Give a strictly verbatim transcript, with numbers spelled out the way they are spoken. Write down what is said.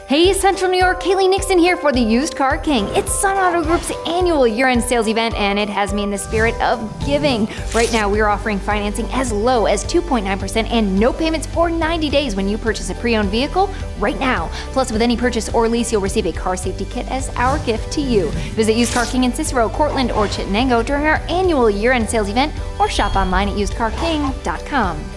Hey Central New York, Kaylee Nixon here for the Used Car King. It's Sun Auto Group's annual year-end sales event, and it has me in the spirit of giving. Right now, we are offering financing as low as two point nine percent and no payments for ninety days when you purchase a pre-owned vehicle right now. Plus, with any purchase or lease, you'll receive a car safety kit as our gift to you. Visit Used Car King in Cicero, Cortland, or Chittenango during our annual year-end sales event, or shop online at used car king dot com.